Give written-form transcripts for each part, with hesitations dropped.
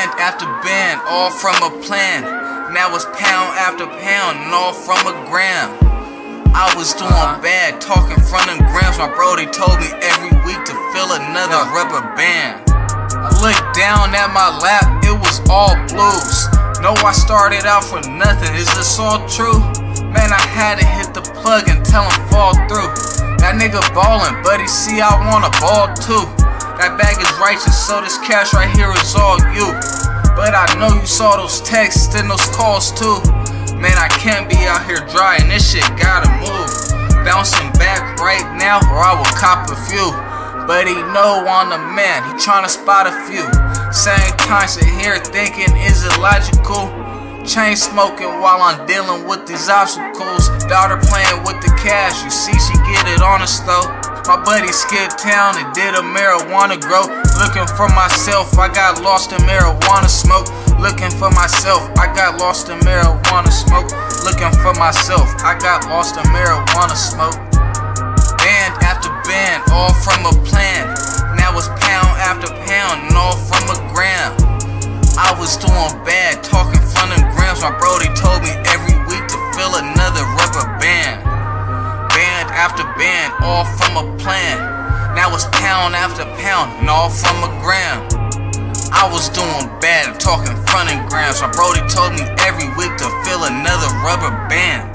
Band after band, all from a plan. Now it's pound after pound, and all from a gram. I was doing bad, talking from them grams. My bro, they told me every week to fill another rubber band. I looked down at my lap, it was all blues. No, I started out for nothing, is this all true? Man, I had to hit the plug and tell him fall through. That nigga ballin', but he see I wanna ball too. That bag is righteous, so this cash right here is all you. But I know you saw those texts and those calls too. Man, I can't be out here dry and this shit gotta move. Bouncing back right now or I will cop a few. But he know I'm the man, he tryna spot a few. Same time sit here thinking, is it logical? Chain smoking while I'm dealing with these obstacles. Daughter playing with the cash, you see she get it on the stove. My buddy skipped town and did a marijuana grow. Looking for myself, I got lost in marijuana smoke. Looking for myself, I got lost in marijuana smoke. Looking for myself, I got lost in marijuana smoke. Band after band, all from a plan. Now it's pound after pound, and all from a gram. I was doing bad, talking from them grams. My bro, they told me every week to fill another rubber band. Band after band, all from a plan. Now it's pound after pound, and all from a gram. I was doing bad, talking front and grams. My bro, they told me every week to fill another rubber band.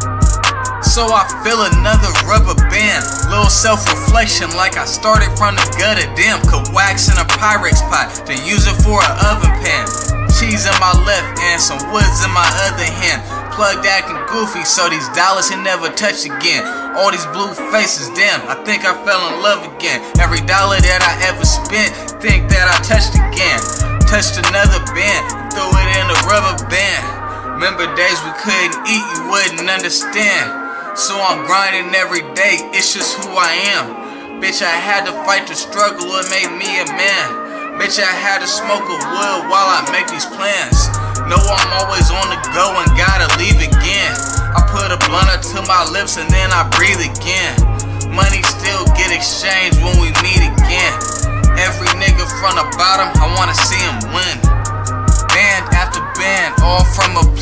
So I fill another rubber band. Little self-reflection like I started from the gutter. Damn, could wax in a Pyrex pot, then use it for an oven pan. Cheese in my left and some woods in my other hand. Plugged acting goofy so these dollars can never touch again. All these blue faces, damn, I think I fell in love again. Every dollar that I ever spent, think that I touched again. Touched another band, threw it in a rubber band. Remember days we couldn't eat, you wouldn't understand. So I'm grinding every day, it's just who I am. Bitch, I had to fight the struggle, it made me a man. Bitch, I had to smoke a wood while I make these plans. Know I'm always on the go and gotta leave again. I put a blunt up to my lips and then I breathe again. Money still get exchanged when we meet again. Every nigga from the bottom, I wanna see him win. Band after band, all from a